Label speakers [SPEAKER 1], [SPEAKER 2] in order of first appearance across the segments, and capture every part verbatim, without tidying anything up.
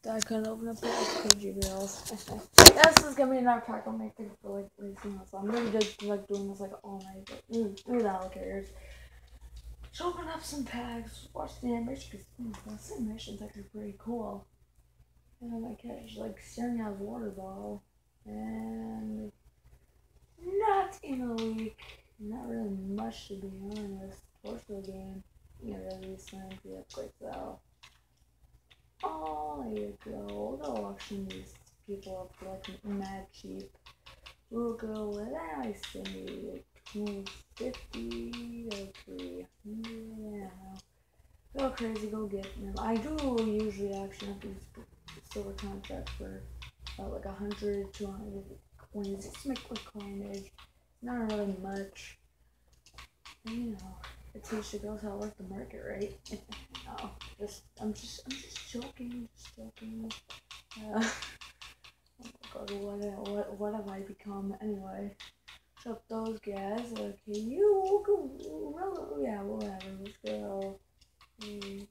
[SPEAKER 1] I couldn't open up the P G girls. This is gonna be another pack I'm making for like Lacy and Alyssa. I'm gonna be just like doing this like all night, but mm, who the hell cares? Just open up some packs, watch the animation, because mm, the animation's actually pretty cool. And then my catch like staring at a water bottle. And not in a week. Not really much to be honest. Torso game. Yeah, really slammed the upgrade though. Oh, there you go. We'll go auction these people up for like mad cheap. We'll go with that. I say like two fifty or three. Yeah. Go crazy, go get them. I do usually auction up these silver contracts for about like a hundred, two hundred coins. Just make quick coinage. Not really much. And, you know, it teaches girls how to work the market, right? No, just I'm just I'm just joking, just joking. Uh, oh my god, what what what have I become anyway? Shut those guys. Okay, you go. Yeah, whatever. Let's go. Green,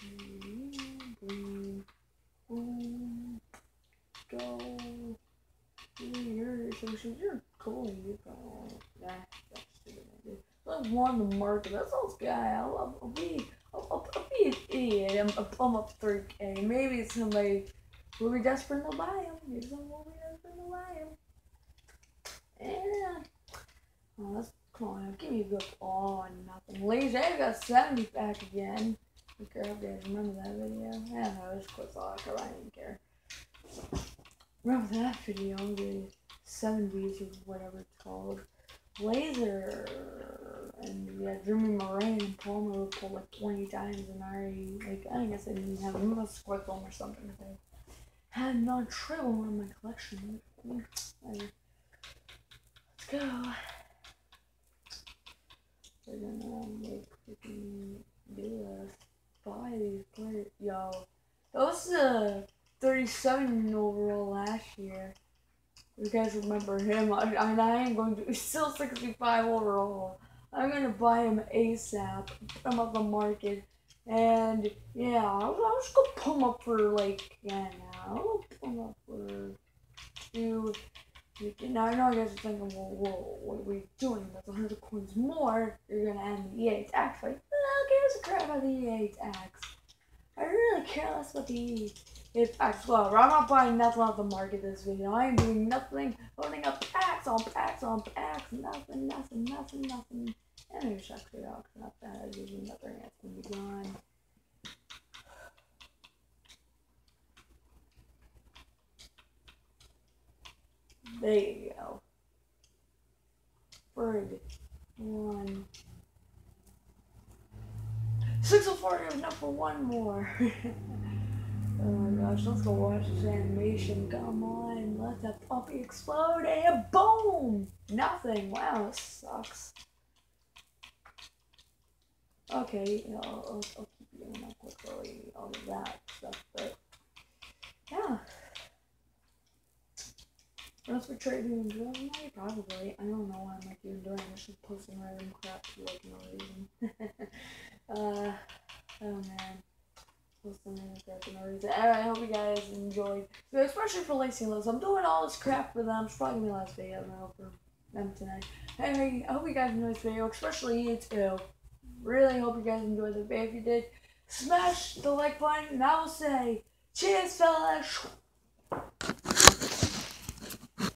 [SPEAKER 1] green, boom, go. You're so you're cool. You go. Nah, that's stupid. I won the market. That's all guy. I'll, I'll, I'll be, I'll, I'll, I'll be an idiot. I'm, I'm up three K. Maybe somebody will be desperate to buy him. Maybe someone will be desperate to buy him. Yeah. Oh, let's come on. Give me a good. Oh, nothing. Lazy. I got seventy back again. I don't care if you guys remember that video. Yeah, no, it was quick thought. I didn't care. Remember that video? The seventies or whatever it's called. Laser and yeah, Jimmy Moran and Palmer were pulled like twenty times and I already like I guess I didn't have them a squirt them or something. I had non triple in my collection. Let's go. We're gonna make freaking do this. Buy these players. Yo. That was a thirty-seven overall last year. You guys remember him? I, I mean, I ain't going to. He's still sixty-five overall. I'm gonna buy him ASAP. Put him up the market, and yeah, I'll, I'll just go put him up for like yeah. Now I'll put him up for two. Now I know you guys are thinking, whoa, whoa, what are we doing? That's one hundred coins more. You're gonna end the E A tax. Like, no, give us a crap about the E A tax. I really care less about the E A tax. Well, I'm not buying nothing off the market this video. I ain't doing nothing. Opening up packs on packs on packs. Nothing, nothing, nothing, nothing. And maybe check it out. Not bad. Usually nothing. That's gonna be gone. There you go. Bird. One. six oh four is enough for one more. Oh my gosh, let's go watch this animation. Come on, let that puppy explode and boom! Nothing. Wow, this sucks. Okay, you know, I'll, I'll keep doing that quickly, all of that stuff, but yeah. Unless we're trading doing that, probably. I don't know what I'm like even doing. I'm just posting random crap for like no reason. uh, oh man. Posting random crap for no reason. Anyway, I hope you guys enjoyed. So especially for Lacy and Alyssa. I'm doing all this crap for them. It's probably gonna be the last video now for them tonight. Anyway, I hope you guys enjoyed this video, especially you too. Really hope you guys enjoyed the video. If you did, smash the like button and I will say, cheers fellas!